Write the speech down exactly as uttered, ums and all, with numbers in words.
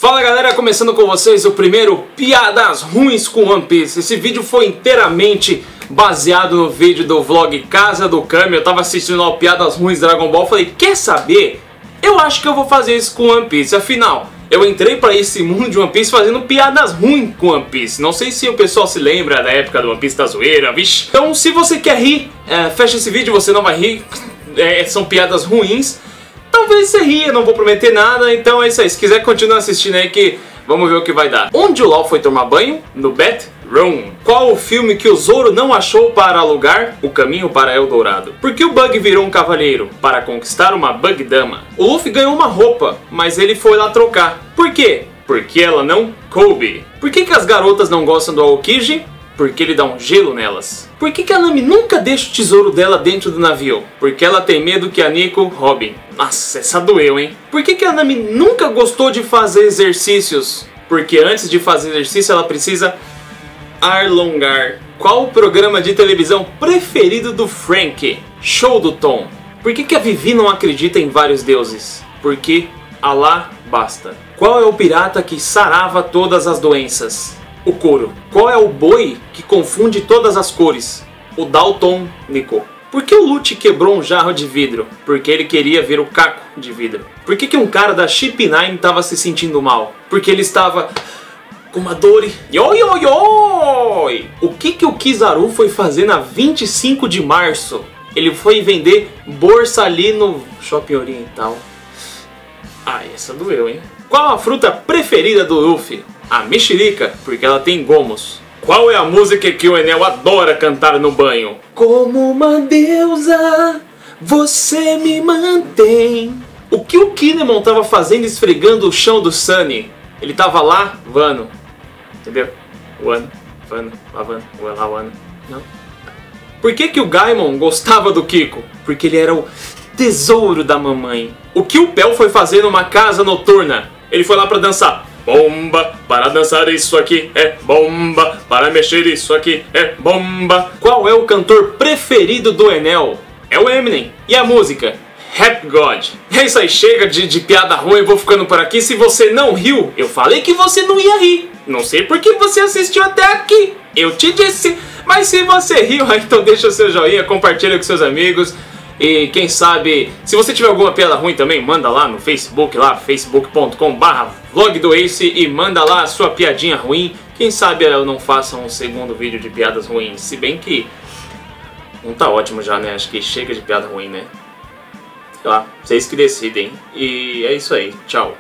Fala galera, começando com vocês o primeiro Piadas Ruins com One Piece. Esse vídeo foi inteiramente baseado no vídeo do vlog Casa do Kami. Eu tava assistindo ao Piadas Ruins Dragon Ball, falei, quer saber? Eu acho que eu vou fazer isso com One Piece. Afinal, eu entrei pra esse mundo de One Piece fazendo piadas ruins com One Piece. Não sei se o pessoal se lembra da época do One Piece da zoeira, vixe. Então se você quer rir, é, fecha esse vídeo, você não vai rir. É, são piadas ruins. Talvez você ria, não vou prometer nada, então é isso aí. Se quiser continuar assistindo aí que vamos ver o que vai dar. Onde o Law foi tomar banho? No Batroom. Qual o filme que o Zoro não achou para alugar? O Caminho para Eldorado. Por que o Bug virou um cavaleiro? Para conquistar uma Bug Dama. O Luffy ganhou uma roupa, mas ele foi lá trocar. Por quê? Porque ela não coube. Por que que as garotas não gostam do Aokiji? Porque ele dá um gelo nelas. Por que que a Nami nunca deixa o tesouro dela dentro do navio? Porque ela tem medo que a Nico roube. Nossa, essa doeu, hein? Por que que a Nami nunca gostou de fazer exercícios? Porque antes de fazer exercício ela precisa alongar. Qual o programa de televisão preferido do Frank? Show do Tom. Por que que a Vivi não acredita em vários deuses? Porque Allah basta. Qual é o pirata que sarava todas as doenças? O couro. Qual é o boi que confunde todas as cores? O daltônico. Por que o Lute quebrou um jarro de vidro? Porque ele queria ver o caco de vidro. Por que que um cara da Chip nine estava se sentindo mal? Porque ele estava com uma dor. Yoi, yoi, yoi! O que que o Kizaru foi fazer na vinte e cinco de março? Ele foi vender bolsa ali no Shopping Oriental. Ai, essa doeu, hein? Qual a fruta preferida do Luffy? A mexerica, porque ela tem gomos. Qual é a música que o Enel adora cantar no banho? Como uma deusa, você me mantém. O que o Kinemon estava fazendo esfregando o chão do Sunny? Ele estava lavando. Entendeu? Wano, Vano, lavando, lavando. Não? Por que que o Gaimon gostava do Kiko? Porque ele era o tesouro da mamãe. O que o Pel foi fazer numa casa noturna? Ele foi lá pra dançar. Bomba, para dançar isso aqui é bomba, para mexer isso aqui é bomba. Qual é o cantor preferido do Enel? É o Eminem. E a música? Rap God. É isso aí, chega de, de piada ruim, eu vou ficando por aqui. Se você não riu, eu falei que você não ia rir. Não sei porque você assistiu até aqui. Eu te disse. Mas se você riu, então deixa o seu joinha, compartilha com seus amigos. E quem sabe, se você tiver alguma piada ruim também, manda lá no Facebook, lá facebook ponto com barra vlog do Ace e manda lá a sua piadinha ruim. Quem sabe eu não faça um segundo vídeo de piadas ruins, se bem que não tá ótimo já, né? Acho que chega de piada ruim, né? Sei lá, vocês que decidem. E é isso aí, tchau.